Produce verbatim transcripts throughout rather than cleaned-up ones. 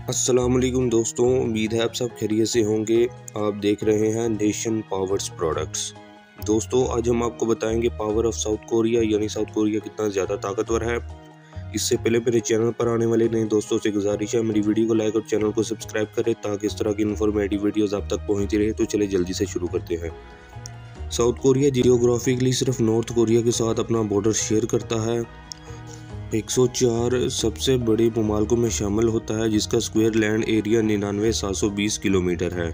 अस्सलाम वालेकुम दोस्तों, उम्मीद है आप सब खैरियत से होंगे। आप देख रहे हैं नेशन पावर्स प्रोडक्ट्स। दोस्तों, आज हम आपको बताएंगे पावर ऑफ साउथ कोरिया यानी साउथ कोरिया कितना ज़्यादा ताकतवर है। इससे पहले मेरे चैनल पर आने वाले नए दोस्तों से गुजारिश है मेरी वीडियो को लाइक और चैनल को सब्सक्राइब करें ताकि इस तरह की इन्फॉर्मेटिव वीडियोस आप तक पहुंचती रहे। तो चले जल्दी से शुरू करते हैं। साउथ कोरिया जियोग्राफिकली सिर्फ नॉर्थ कोरिया के साथ अपना बॉर्डर शेयर करता है। एक सौ चार सबसे बड़े ममालिकों में शामिल होता है, जिसका स्क्वायर लैंड एरिया निन्यानवे सात सौ बीस किलोमीटर है।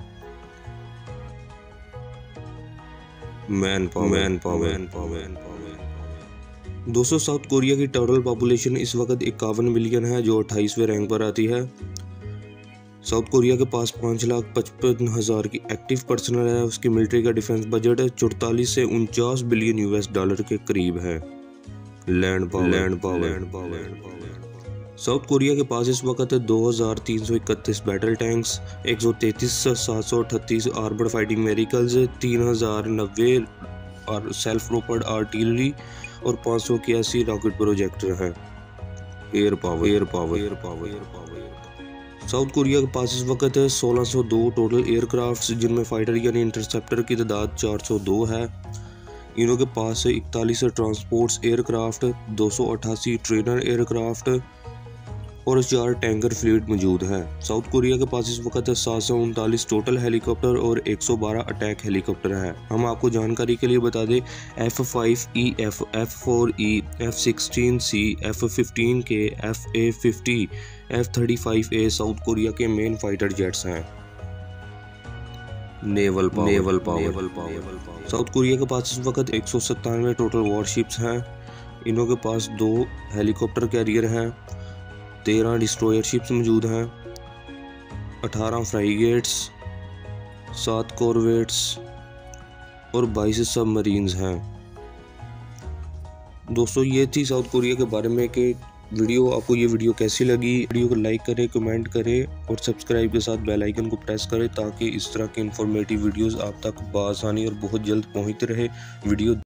Manpower manpower manpower दोस्तों, साउथ कोरिया की टोटल पॉपुलेशन इस वक्त इक्यावन मिलियन है, जो अट्ठाईसवें रैंक पर आती है। साउथ कोरिया के पास पाँच लाख पचपन हज़ार की एक्टिव पर्सनल है। उसकी मिलिट्री का डिफेंस बजट चौतालीस से उनचास बिलियन यूएस डॉलर के करीब है। Land power land power South Korea के पास इस वक्त दो हज़ार तीन सौ इकतीस बैटल टैंक्स, एक सौ तैंतीस सात सौ अठतीस आर्मर्ड फाइटिंग व्हीकल्स, तीन हज़ार नब्बे और सेल्फ प्रोपर्ड आर्टिलरी और पाँच सौ इक्यासी रॉकेट प्रोजेक्टर हैं। Air power air power air power air power South Korea के पास इस वक्त सोलह सौ दो टोटल एयरक्राफ्ट्स, जिनमें फाइटर यानी इंटरसेप्टर की तादाद चार सौ दो है। इनों के पास इकतालीस ट्रांसपोर्ट्स एयरक्राफ्ट, दो सौ अट्ठासी ट्रेनर एयरक्राफ्ट और चार टैंकर फ्लीट मौजूद है। साउथ कोरिया के पास इस वक्त सात सौ उनतालीस टोटल हेलीकॉप्टर और एक सौ बारह अटैक हेलीकॉप्टर है। हम आपको जानकारी के लिए बता दें, F five E F, F four E, F sixteen C, F fifteen K, F A fifty, F thirty five A South Korea के मेन फाइटर जेट्स हैं। Naval power naval power South Korea के पास इस वक्त एक सौ सत्तानवे total warships हैं। इनों के पास दो हेलीकॉप्टर कैरियर हैं, तेरह डिस्ट्रॉयर शिप्स मौजूद हैं, अठारह फ्राइगेट्स, सात कॉरवेट्स और बाईस सबमरीन्स हैं। दोस्तों, ये थी साउथ कोरिया के बारे में कि वीडियो आपको ये वीडियो कैसी लगी। वीडियो को लाइक करें, कमेंट करें और सब्सक्राइब के साथ बेल आइकन को प्रेस करें ताकि इस तरह के इंफॉर्मेटिव वीडियोस आप तक बआसानी और बहुत जल्द पहुंचते रहे। वीडियो